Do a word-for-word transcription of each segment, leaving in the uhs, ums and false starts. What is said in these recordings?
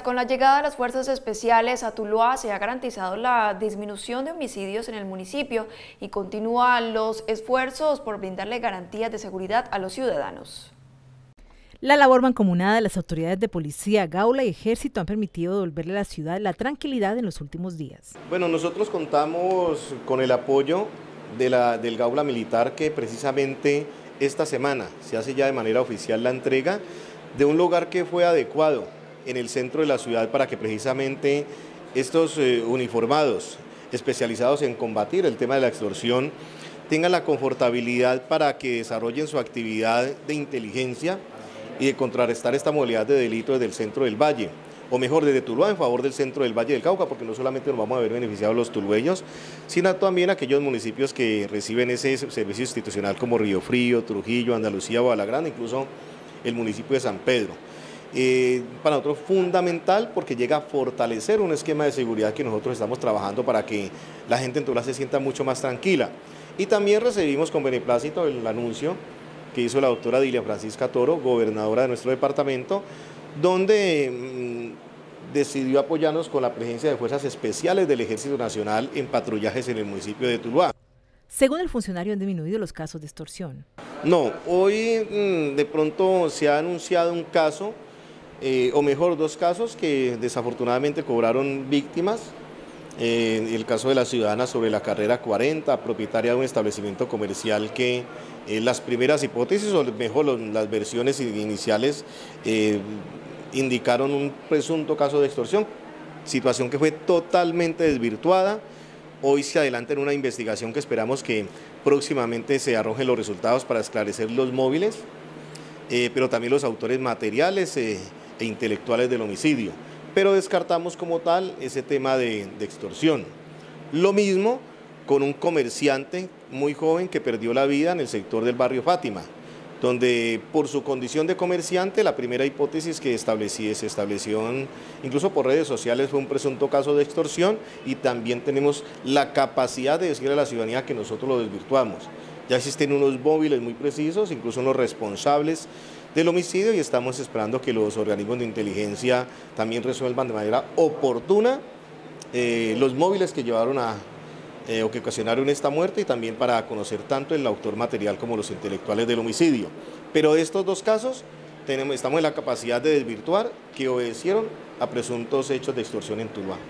Con la llegada de las fuerzas especiales a Tuluá se ha garantizado la disminución de homicidios en el municipio y continúan los esfuerzos por brindarle garantías de seguridad a los ciudadanos. La labor mancomunada de las autoridades de policía, Gaula y Ejército han permitido devolverle a la ciudad la tranquilidad en los últimos días. Bueno, nosotros contamos con el apoyo de la, del Gaula Militar, que precisamente esta semana se hace ya de manera oficial la entrega de un lugar que fue adecuado en el centro de la ciudad para que precisamente estos eh, uniformados especializados en combatir el tema de la extorsión tengan la confortabilidad para que desarrollen su actividad de inteligencia y de contrarrestar esta modalidad de delito desde el centro del valle, o mejor, desde Tuluá en favor del centro del Valle del Cauca, porque no solamente nos vamos a ver beneficiados los tulueños, sino también aquellos municipios que reciben ese servicio institucional como Río Frío, Trujillo, Andalucía, Balagrán, incluso el municipio de San Pedro. Eh, para nosotros fundamental porque llega a fortalecer un esquema de seguridad que nosotros estamos trabajando para que la gente en Tuluá se sienta mucho más tranquila. Y también recibimos con beneplácito el anuncio que hizo la doctora Dilia Francisca Toro, gobernadora de nuestro departamento, donde mmm, decidió apoyarnos con la presencia de fuerzas especiales del Ejército Nacional en patrullajes en el municipio de Tuluá. Según el funcionario, han disminuido los casos de extorsión. No, hoy mmm, de pronto se ha anunciado un caso, eh, o mejor dos casos que desafortunadamente cobraron víctimas. Eh, el caso de la ciudadana sobre la carrera cuarenta, propietaria de un establecimiento comercial que eh, las primeras hipótesis, o mejor los, las versiones iniciales, eh, indicaron un presunto caso de extorsión, situación que fue totalmente desvirtuada. Hoy se adelanta en una investigación que esperamos que próximamente se arrojen los resultados para esclarecer los móviles, eh, pero también los autores materiales eh, e intelectuales del homicidio. Pero descartamos como tal ese tema de, de extorsión. Lo mismo con un comerciante muy joven que perdió la vida en el sector del barrio Fátima, donde por su condición de comerciante la primera hipótesis que establecí, se estableció incluso por redes sociales fue un presunto caso de extorsión, y también tenemos la capacidad de decirle a la ciudadanía que nosotros lo desvirtuamos. Ya existen unos móviles muy precisos, incluso unos responsables del homicidio, y estamos esperando que los organismos de inteligencia también resuelvan de manera oportuna eh, los móviles que llevaron a eh, o que ocasionaron esta muerte, y también para conocer tanto el autor material como los intelectuales del homicidio. Pero de estos dos casos tenemos, estamos en la capacidad de desvirtuar que obedecieron a presuntos hechos de extorsión en Tuluá.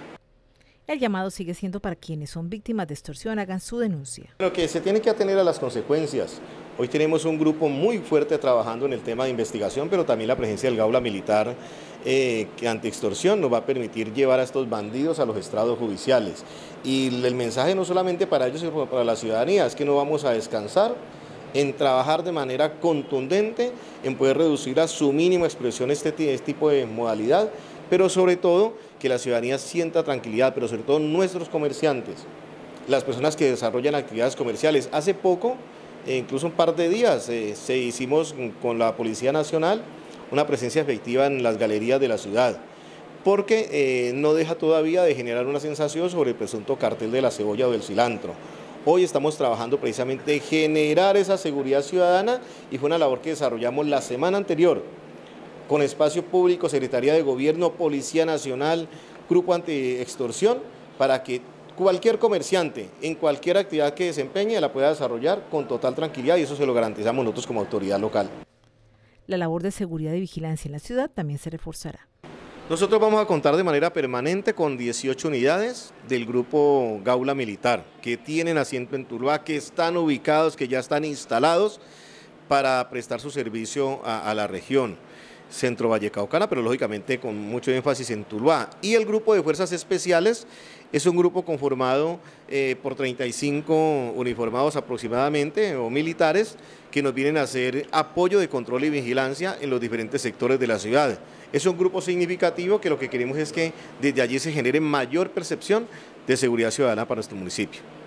El llamado sigue siendo para quienes son víctimas de extorsión hagan su denuncia. Lo que se tiene que atener a las consecuencias. Hoy tenemos un grupo muy fuerte trabajando en el tema de investigación, pero también la presencia del Gaula Militar eh, que ante extorsión nos va a permitir llevar a estos bandidos a los estrados judiciales. Y el mensaje no solamente para ellos, sino para la ciudadanía, es que no vamos a descansar en trabajar de manera contundente, en poder reducir a su mínima expresión este, este tipo de modalidad, pero sobre todo que la ciudadanía sienta tranquilidad, pero sobre todo nuestros comerciantes, las personas que desarrollan actividades comerciales. Hace poco, eh, incluso un par de días, eh, se hicimos con la Policía Nacional una presencia efectiva en las galerías de la ciudad, porque eh, no deja todavía de generar una sensación sobre el presunto cartel de la cebolla o del cilantro. Hoy estamos trabajando precisamente en generar esa seguridad ciudadana, y fue una labor que desarrollamos la semana anterior con Espacio Público, Secretaría de Gobierno, Policía Nacional, Grupo Anti-Extorsión, para que cualquier comerciante en cualquier actividad que desempeñe la pueda desarrollar con total tranquilidad, y eso se lo garantizamos nosotros como autoridad local. La labor de seguridad y vigilancia en la ciudad también se reforzará. Nosotros vamos a contar de manera permanente con dieciocho unidades del grupo Gaula Militar, que tienen asiento en Tuluá, que están ubicados, que ya están instalados para prestar su servicio a, a la región Centro Vallecaucana, pero lógicamente con mucho énfasis en Tuluá. Y el grupo de fuerzas especiales es un grupo conformado eh, por treinta y cinco uniformados aproximadamente, o militares, que nos vienen a hacer apoyo de control y vigilancia en los diferentes sectores de la ciudad. Es un grupo significativo que lo que queremos es que desde allí se genere mayor percepción de seguridad ciudadana para nuestro municipio.